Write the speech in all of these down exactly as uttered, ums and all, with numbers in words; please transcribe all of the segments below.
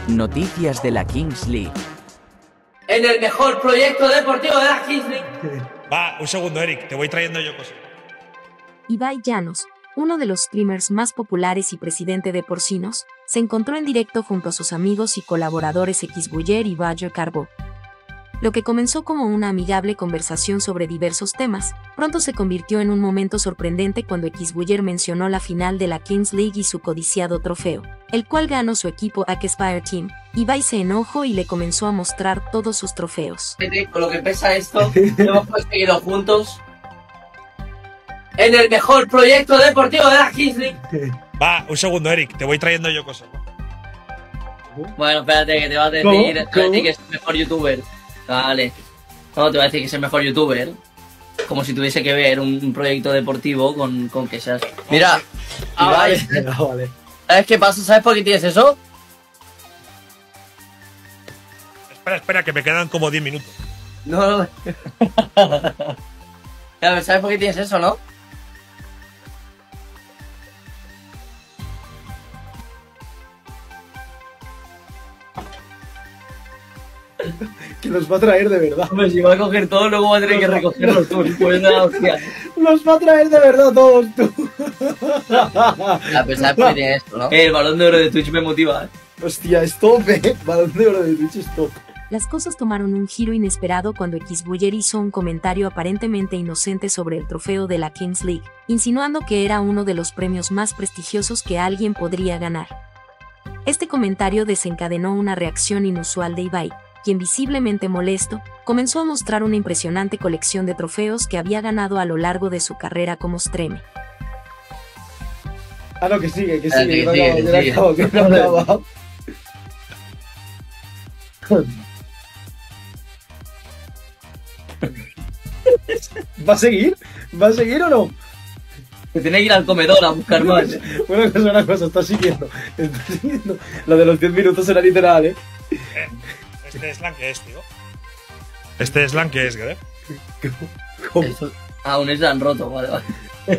Noticias de la Kings League. En el mejor proyecto deportivo de la Kings League. Va, un segundo, Eric, te voy trayendo yo cosas. Ibai Llanos, uno de los streamers más populares y presidente de Porcinos, se encontró en directo junto a sus amigos y colaboradores Xbuller y Badger Carbo. Lo que comenzó como una amigable conversación sobre diversos temas, pronto se convirtió en un momento sorprendente cuando Xbuller mencionó la final de la Kings League y su codiciado trofeo, el cual ganó su equipo Aspire Team. Ibai se enojó y le comenzó a mostrar todos sus trofeos. Con lo que pesa esto, hemos conseguido juntos en el mejor proyecto deportivo de la Kings League. Va, un segundo, Eric, te voy trayendo yo cosas. Bueno, espérate, que te vas a decir, ¿Cómo? te vas a decir que es el mejor youtuber. Vale. No, te voy a decir que es el mejor youtuber. Como si tuviese que ver un, un proyecto deportivo con, con que seas. Mira, Ah, Ibai, vale. Ah, vale. ¿sabes qué pasa? ¿Sabes por qué tienes eso? Espera, espera, que me quedan como diez minutos. No, no. Claro, ¿sabes por qué tienes eso, no? Que los va a traer de verdad. Hombre, si va a coger todo, luego va a tener que recogerlo tú. Pues nada, hostia. Los va a traer de verdad todos, tú. A pesar por qué tienes esto, ¿no? El balón de oro de Twitch me motiva, ¿eh? Hostia, es top, eh. Balón de oro de Twitch es top. Las cosas tomaron un giro inesperado cuando Xbuller hizo un comentario aparentemente inocente sobre el trofeo de la Kings League, insinuando que era uno de los premios más prestigiosos que alguien podría ganar. Este comentario desencadenó una reacción inusual de Ibai, quien visiblemente molesto, comenzó a mostrar una impresionante colección de trofeos que había ganado a lo largo de su carrera como streamer. Ah, no, que sigue, que Espérate, sigue. que Que no sigue, acabo, que que no sigue. acabo, que no acabo. ¿Va a seguir? ¿Va a seguir o no? Que tiene que ir al comedor a buscar más. Bueno, que es una cosa, está siguiendo. Está siguiendo. Lo de los diez minutos era literal, eh. Eh, este slang que es, tío. Este slang que es, Greg. ¿Cómo? Eso- Ah, un se han roto, vale, vale.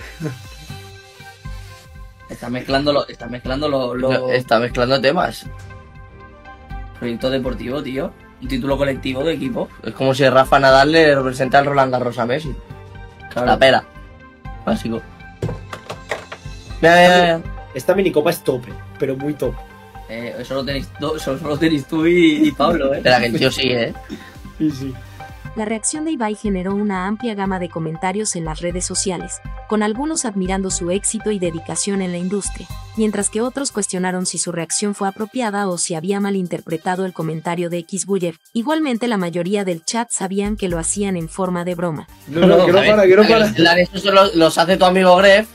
Está mezclando lo, está mezclando lo, lo- Está mezclando temas. proyecto deportivo, tío. Un título colectivo de equipo. Es como si Rafa Nadal le representa al Roland Garros a Messi. Claro. La pera. Básico. Mira, mira, mira. Esta minicopa es top, eh, pero muy top. Eh, eso lo tenéis, do- eso solo tenéis tú y, y Pablo, eh. Espera, que el tío sigue, eh. Sí, sí. La reacción de Ibai generó una amplia gama de comentarios en las redes sociales, con algunos admirando su éxito y dedicación en la industria, mientras que otros cuestionaron si su reacción fue apropiada o si había malinterpretado el comentario de Xbuller. Igualmente, la mayoría del chat sabían que lo hacían en forma de broma. No, no, que no a ver, para, que no a ver, para. Slan, Estos son los, los hace tu amigo Gref.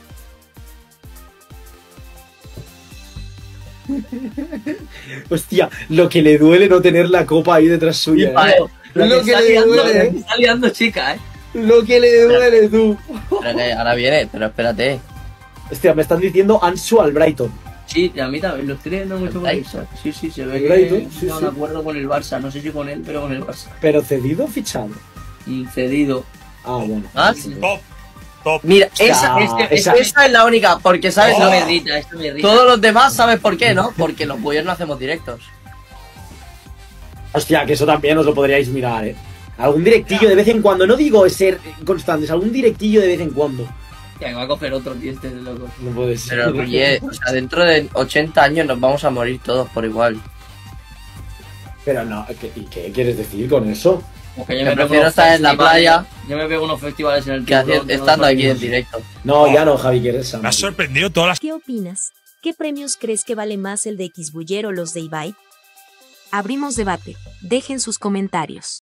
Hostia, lo que le duele no tener la copa ahí detrás suya. Ibai, eh. lo Lo que que está le liando, duele, lo eh. que está liando, chica, eh. Lo que le duele, tú. Espera, que ahora viene, pero espérate. Hostia, me están diciendo Ansu al Brighton. Sí, y a mí también, lo estoy leyendo mucho con ¿El eso. Sí, sí, se ve El que Brighton, sí, no sí. un acuerdo con el Barça, no sé si con él, pero con el Barça. Pero cedido o fichado. Y cedido. Ah, bueno. Ah, sí. Top. Top. Mira, Hostia, esa, es que- esa- esa es la única, porque sabes, Esto lo me que- irrita, esto me irrita. todos los demás sabes por qué, ¿no? Porque los Bullers no hacemos directos. Hostia, que eso también os lo podríais mirar, eh. Algún directillo de vez en cuando. No digo ser constantes, algún directillo de vez en cuando. Ya, que va a coger otro tío este de loco. No puede ser. Pero oye, o sea, dentro de ochenta años nos vamos a morir todos por igual. Pero no, ¿qué, ¿y qué quieres decir con eso? Porque yo Que me pego prefiero unos estar en la festivales- playa Yo me pego unos festivales en el que hacer- tiburón, tengo estando dos aquí en años. directo. No, ya no, Javi, que eres Me has sorprendido todas las. ¿Qué opinas? ¿Qué premios crees que vale más el de Xbuller o los de Ibai? Abrimos debate. Dejen sus comentarios.